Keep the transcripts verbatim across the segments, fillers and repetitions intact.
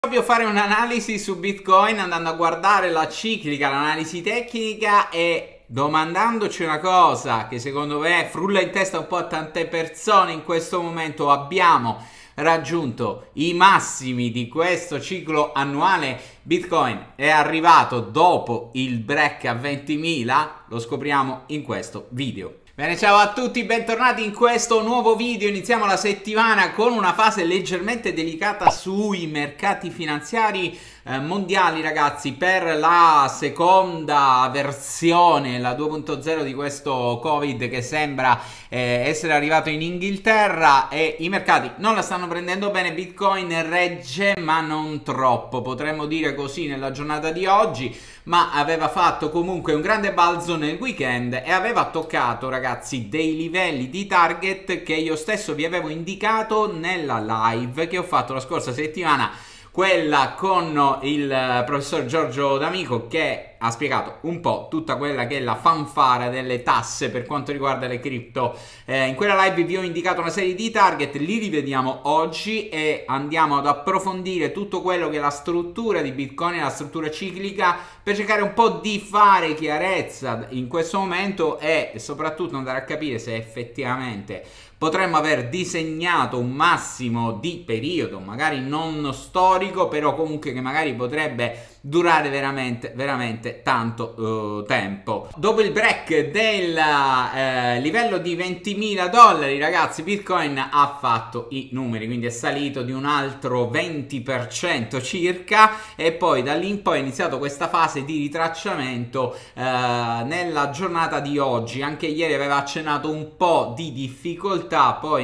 Proprio fare un'analisi su Bitcoin andando a guardare la ciclica, l'analisi tecnica e domandandoci una cosa che secondo me frulla in testa un po' a tante persone in questo momento. Abbiamo raggiunto i massimi di questo ciclo annuale. Bitcoin è arrivato dopo il break a ventimila, lo scopriamo in questo video. Bene, ciao a tutti, bentornati in questo nuovo video. Iniziamo la settimana con una fase leggermente delicata sui mercati finanziari eh, mondiali, ragazzi, per la seconda versione, la due punto zero di questo Covid che sembra eh, essere arrivato in Inghilterra, e i mercati non la stanno prendendo bene. Bitcoin regge, ma non troppo, potremmo dire così nella giornata di oggi, ma aveva fatto comunque un grande balzo nel weekend e aveva toccato, ragazzi, dei livelli di target che io stesso vi avevo indicato nella live che ho fatto la scorsa settimana, quella con il professor Giorgio D'Amico, che ha spiegato un po' tutta quella che è la fanfara delle tasse per quanto riguarda le cripto. Eh, in quella live vi ho indicato una serie di target, li rivediamo oggi e andiamo ad approfondire tutto quello che è la struttura di Bitcoin, la struttura ciclica, per cercare un po' di fare chiarezza in questo momento e soprattutto andare a capire se effettivamente potremmo aver disegnato un massimo di periodo, magari non storico, però comunque che magari potrebbe durare veramente, veramente tanto uh, tempo. Dopo il break del uh, livello di ventimila dollari, ragazzi, Bitcoin ha fatto i numeri, quindi è salito di un altro venti per cento circa, e poi da lì in poi è iniziato questa fase di ritracciamento uh, nella giornata di oggi. Anche ieri aveva accennato un po' di difficoltà, poi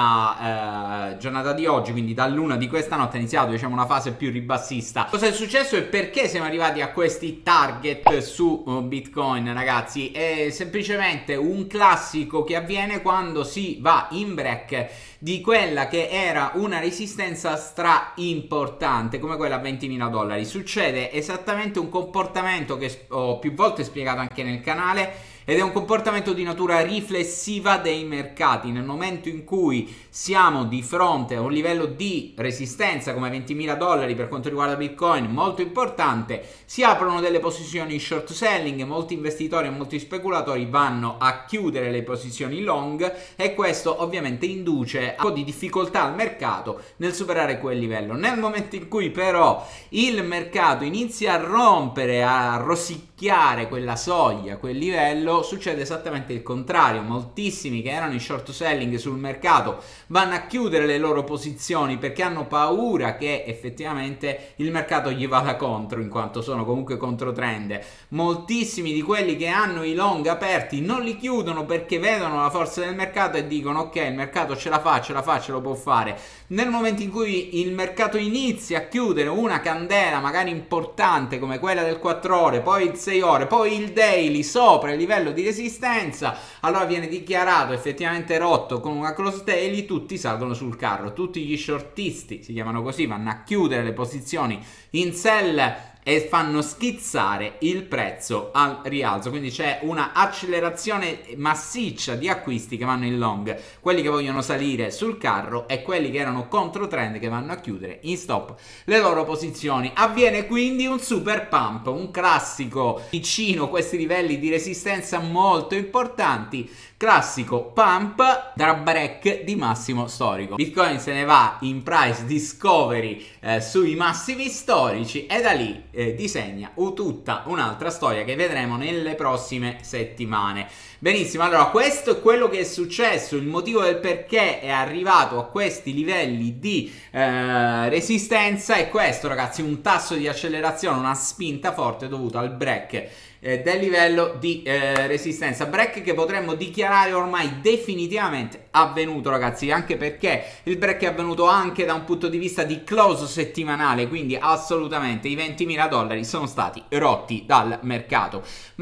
nella uh, giornata di oggi, quindi dall'una di questa notte, è iniziato, diciamo, una fase più ribassista. Cosa è successo e per perché siamo arrivati a questi target su Bitcoin, ragazzi? È semplicemente un classico che avviene quando si va in break di quella che era una resistenza stra importante come quella a ventimila dollari. Succede esattamente un comportamento che ho più volte spiegato anche nel canale, ed è un comportamento di natura riflessiva dei mercati. Nel momento in cui siamo di fronte a un livello di resistenza come ventimila dollari per quanto riguarda Bitcoin molto importante, si aprono delle posizioni short selling, molti investitori e molti speculatori vanno a chiudere le posizioni long, e questo ovviamente induce un po' di difficoltà al mercato nel superare quel livello. Nel momento in cui però il mercato inizia a rompere, a rosicchiare quella soglia, quel livello, succede esattamente il contrario. Moltissimi che erano in short selling sul mercato vanno a chiudere le loro posizioni perché hanno paura che effettivamente il mercato gli vada contro, in quanto sono comunque controtrend. Moltissimi di quelli che hanno i long aperti non li chiudono perché vedono la forza del mercato e dicono: ok, il mercato ce la fa, ce la fa, ce lo può fare. Nel momento in cui il mercato inizia a chiudere una candela magari importante come quella del quattro ore, poi il sei ore, poi il daily sopra il livello di resistenza, allora viene dichiarato effettivamente rotto con una close daily, tutti salgono sul carro, tutti gli shortisti, si chiamano così, vanno a chiudere le posizioni in sell e fanno schizzare il prezzo al rialzo. Quindi c'è una accelerazione massiccia di acquisti che vanno in long, quelli che vogliono salire sul carro e quelli che erano contro trend che vanno a chiudere in stop le loro posizioni. Avviene quindi un super pump, un classico vicino a questi livelli di resistenza molto importanti, classico pump tra break di massimo storico. Bitcoin se ne va in price discovery eh, sui massimi storici e da lì eh, disegna tutta un'altra storia che vedremo nelle prossime settimane. Benissimo, allora questo è quello che è successo, il motivo del perché è arrivato a questi livelli di eh, resistenza è questo, ragazzi: un tasso di accelerazione, una spinta forte dovuta al break eh, del livello di eh, resistenza, break che potremmo dichiarare ormai definitivamente avvenuto, ragazzi, anche perché il break è avvenuto anche da un punto di vista di close settimanale, quindi assolutamente i ventimila dollari sono stati rotti dal mercato.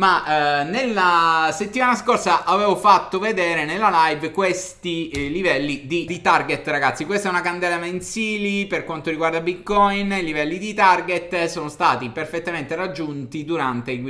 Ma eh, nella settimana scorsa avevo fatto vedere nella live questi eh, livelli di, di target, ragazzi. Questa è una candela mensili per quanto riguarda Bitcoin. I livelli di target sono stati perfettamente raggiunti durante il weekend.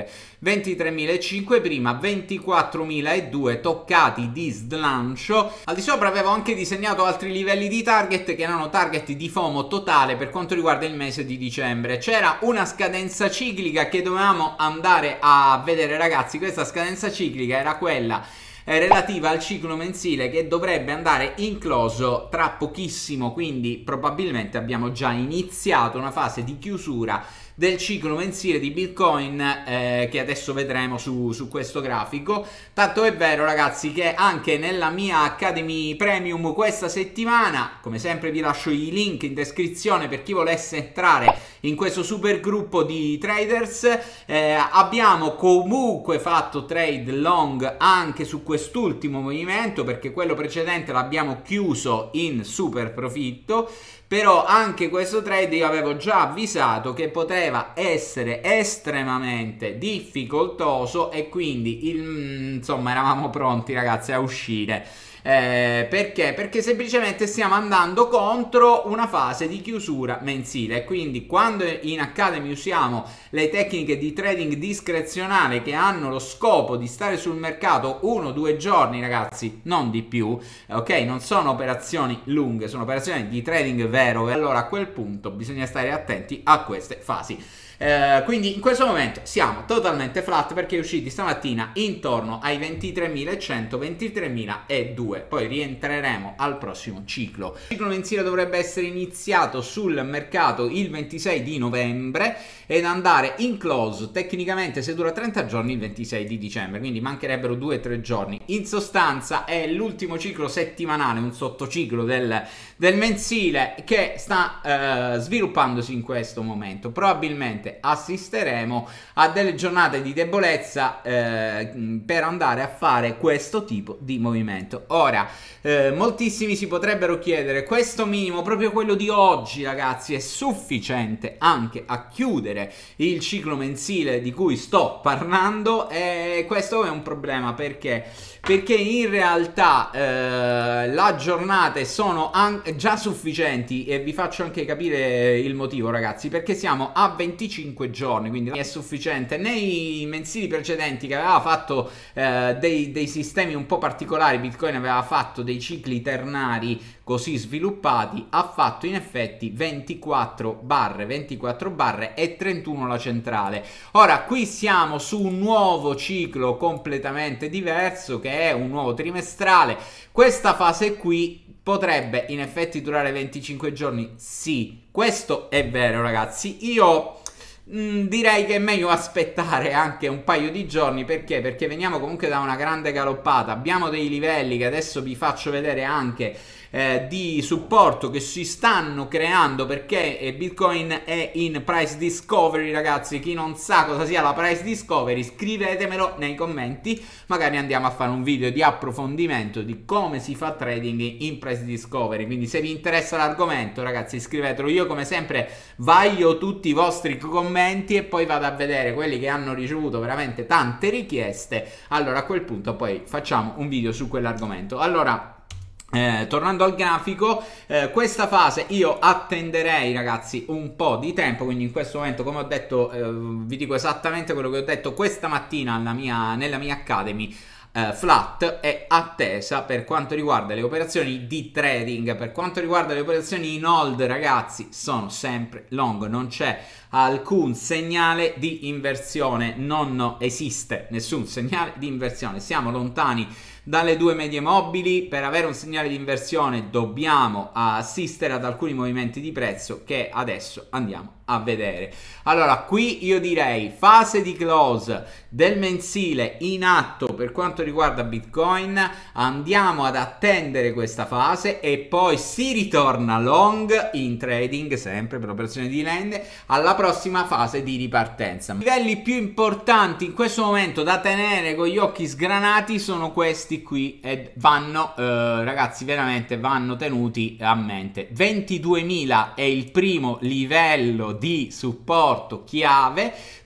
trend, ventitremilacinquecento prima, ventiquattromiladuecento toccati di slancio. Al di sopra avevo anche disegnato altri livelli di target che erano target di FOMO totale per quanto riguarda il mese di dicembre. C'era una scadenza ciclica che dovevamo andare a vedere, ragazzi. Questa scadenza ciclica era quella relativa al ciclo mensile che dovrebbe andare incloso tra pochissimo, quindi probabilmente abbiamo già iniziato una fase di chiusura del ciclo mensile di Bitcoin, eh, che adesso vedremo su, su questo grafico. Tanto è vero, ragazzi, che anche nella mia Academy Premium questa settimana, come sempre vi lascio i link in descrizione per chi volesse entrare in questo super gruppo di traders, eh, abbiamo comunque fatto trade long anche su quest'ultimo movimento, perché quello precedente l'abbiamo chiuso in super profitto. Però anche questo trade io avevo già avvisato che poteva essere estremamente difficoltoso e quindi il, insomma eravamo pronti, ragazzi, a uscire. Eh, perché? Perché semplicemente stiamo andando contro una fase di chiusura mensile. Quindi quando in Academy usiamo le tecniche di trading discrezionale che hanno lo scopo di stare sul mercato uno o due giorni, ragazzi, non di più, ok? Non sono operazioni lunghe, sono operazioni di trading vero, e allora a quel punto bisogna stare attenti a queste fasi. Eh, quindi in questo momento siamo totalmente flat perché è usciti stamattina intorno ai ventitremilacento, ventitremiladuecento, poi rientreremo al prossimo ciclo. Il ciclo mensile dovrebbe essere iniziato sul mercato il ventisei di novembre ed andare in close tecnicamente, se dura trenta giorni, il ventisei di dicembre, quindi mancherebbero due tre giorni. In sostanza è l'ultimo ciclo settimanale, un sottociclo del, del mensile che sta eh, sviluppandosi in questo momento. Probabilmente assisteremo a delle giornate di debolezza eh, per andare a fare questo tipo di movimento. Ora, eh, moltissimi si potrebbero chiedere: questo minimo, proprio quello di oggi, ragazzi, è sufficiente anche a chiudere il ciclo mensile di cui sto parlando? E questo è un problema, perché perché in realtà eh, le giornate sono già sufficienti, e vi faccio anche capire il motivo, ragazzi, perché siamo a venticinque giorni, quindi è sufficiente. Nei mensili precedenti che aveva fatto eh, dei, dei sistemi un po' particolari, Bitcoin aveva fatto dei cicli ternari così sviluppati, ha fatto in effetti ventiquattro barre, ventiquattro barre e trentuno la centrale. Ora qui siamo su un nuovo ciclo completamente diverso, che è un nuovo trimestrale. Questa fase qui potrebbe in effetti durare venticinque giorni, sì, questo è vero, ragazzi. Io mh, direi che è meglio aspettare anche un paio di giorni. Perché? Perché veniamo comunque da una grande galoppata, abbiamo dei livelli che adesso vi faccio vedere anche Eh, di supporto che si stanno creando, perché eh, Bitcoin è in price discovery, ragazzi. Chi non sa cosa sia la price discovery, scrivetemelo nei commenti, magari andiamo a fare un video di approfondimento di come si fa trading in price discovery. Quindi se vi interessa l'argomento, ragazzi, scrivetelo. Io come sempre vaglio tutti i vostri commenti e poi vado a vedere quelli che hanno ricevuto veramente tante richieste. Allora a quel punto poi facciamo un video su quell'argomento. Allora, Eh, tornando al grafico, eh, questa fase io attenderei, ragazzi, un po' di tempo. Quindi in questo momento, come ho detto, eh, vi dico esattamente quello che ho detto questa mattina alla mia, nella mia Academy. Uh, flat è attesa per quanto riguarda le operazioni di trading. Per quanto riguarda le operazioni in hold, ragazzi, sono sempre long, non c'è alcun segnale di inversione, non esiste nessun segnale di inversione, siamo lontani dalle due medie mobili. Per avere un segnale di inversione dobbiamo assistere ad alcuni movimenti di prezzo che adesso andiamo a vedere. Allora qui io direi fase di close del mensile in atto per quanto riguarda Bitcoin, andiamo ad attendere questa fase e poi si ritorna long in trading, sempre per operazioni di land, alla prossima fase di ripartenza. I livelli più importanti in questo momento da tenere con gli occhi sgranati sono questi qui e vanno eh, ragazzi veramente vanno tenuti a mente. Ventiduemila è il primo livello di supporto chiave,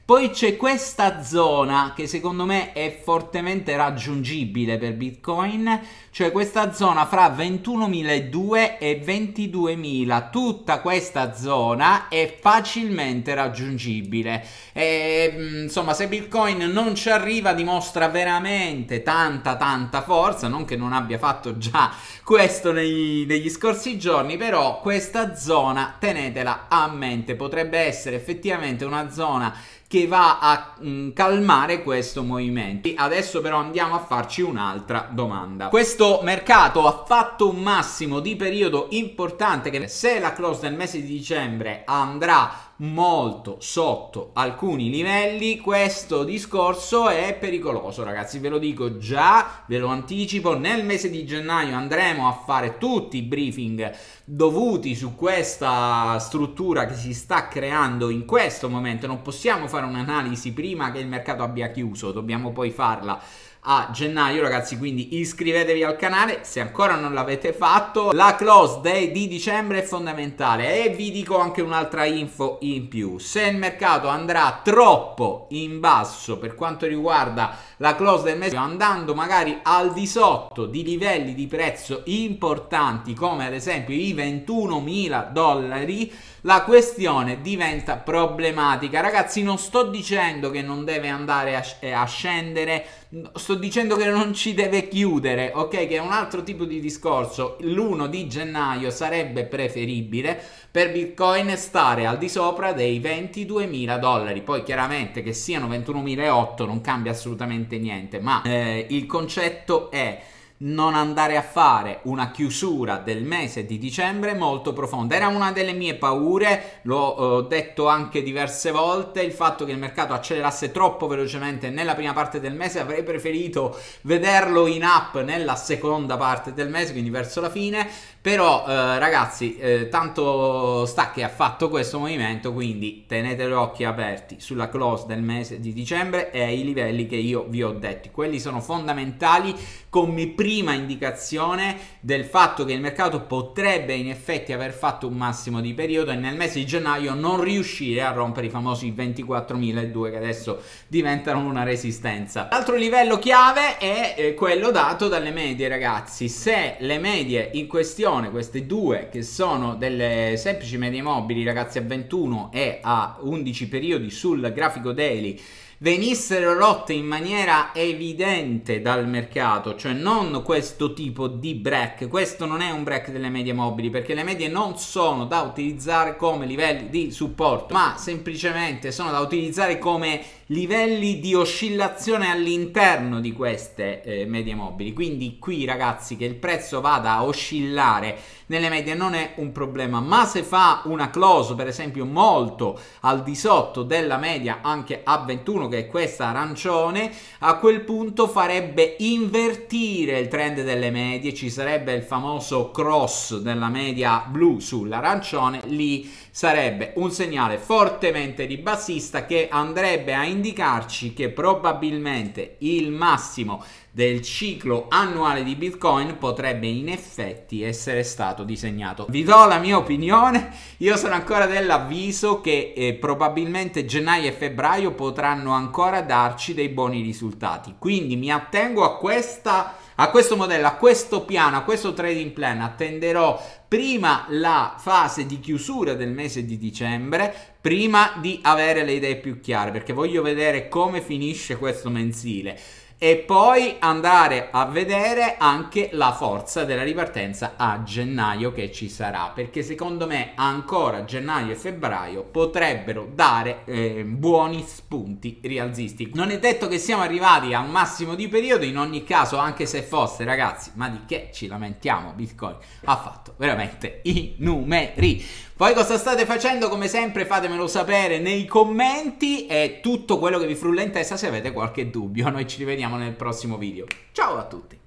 Poi c'è questa zona che secondo me è fortemente raggiungibile per Bitcoin, cioè questa zona fra ventunomiladuecento e ventiduemila. Tutta questa zona è facilmente raggiungibile e, insomma, se Bitcoin non ci arriva dimostra veramente tanta tanta forza, non che non abbia fatto già questo nei, negli scorsi giorni, però questa zona tenetela a mente, potrebbe essere effettivamente una zona che va a mh, calmare questo movimento. Adesso però andiamo a farci un'altra domanda. Questo mercato ha fatto un massimo di periodo importante che se la close del mese di dicembre andrà molto sotto alcuni livelli, questo discorso è pericoloso, ragazzi, ve lo dico già, ve lo anticipo. Nel mese di gennaio andremo a fare tutti i briefing dovuti su questa struttura che si sta creando in questo momento. Non possiamo fare un'analisi prima che il mercato abbia chiuso, dobbiamo poi farla a gennaio, ragazzi, quindi iscrivetevi al canale se ancora non l'avete fatto. La close day di dicembre è fondamentale e vi dico anche un'altra info in più: se il mercato andrà troppo in basso per quanto riguarda la close del mese, andando magari al di sotto di livelli di prezzo importanti come ad esempio i ventunomila dollari, la questione diventa problematica. Ragazzi, non sto dicendo che non deve andare a, a scendere, sto dicendo che non ci deve chiudere, ok? Che è un altro tipo di discorso. L'primo di gennaio sarebbe preferibile per Bitcoin stare al di sopra dei ventiduemila dollari. Poi chiaramente che siano ventunomilaottocento non cambia assolutamente niente, ma eh, il concetto è non andare a fare una chiusura del mese di dicembre molto profonda. Era una delle mie paure, l'ho eh, detto anche diverse volte, il fatto che il mercato accelerasse troppo velocemente nella prima parte del mese. Avrei preferito vederlo in up nella seconda parte del mese, quindi verso la fine. Però eh, ragazzi, eh, tanto sta che ha fatto questo movimento, quindi tenete gli occhi aperti sulla close del mese di dicembre e ai livelli che io vi ho detto. Quelli sono fondamentali come prima indicazione del fatto che il mercato potrebbe in effetti aver fatto un massimo di periodo e nel mese di gennaio non riuscire a rompere i famosi ventiquattromiladuecento che adesso diventano una resistenza. L'altro livello chiave è eh, quello dato dalle medie, ragazzi. Se le medie in questione, queste due che sono delle semplici medie mobili, ragazzi, a ventuno e a undici periodi sul grafico daily, venissero rotte in maniera evidente dal mercato, cioè non questo tipo di break, questo non è un break delle medie mobili, perché le medie non sono da utilizzare come livelli di supporto, ma semplicemente sono da utilizzare come livelli di oscillazione all'interno di queste eh, medie mobili. Quindi qui, ragazzi, che il prezzo vada a oscillare nelle medie non è un problema, ma se fa una close per esempio molto al di sotto della media anche a ventuno, che è questa arancione, a quel punto farebbe invertire il trend delle medie, ci sarebbe il famoso cross della media blu sull'arancione, lì sarebbe un segnale fortemente ribassista che andrebbe a indicarci che probabilmente il massimo del ciclo annuale di Bitcoin potrebbe in effetti essere stato disegnato. Vi do la mia opinione, io sono ancora dell'avviso che eh, probabilmente gennaio e febbraio potranno ancora darci dei buoni risultati, quindi mi attengo a questa a questo modello, a questo piano, a questo trading plan. Attenderò prima la fase di chiusura del mese di dicembre, prima di avere le idee più chiare, perché voglio vedere come finisce questo mensile e poi andare a vedere anche la forza della ripartenza a gennaio che ci sarà, perché secondo me ancora gennaio e febbraio potrebbero dare eh, buoni spunti rialzisti. Non è detto che siamo arrivati al massimo di periodo, in ogni caso, anche se fosse, ragazzi, ma di che ci lamentiamo, Bitcoin ha fatto veramente i numeri. Poi cosa state facendo? Come sempre fatemelo sapere nei commenti e tutto quello che vi frulla in testa se avete qualche dubbio. Noi ci rivediamo nel prossimo video. Ciao a tutti!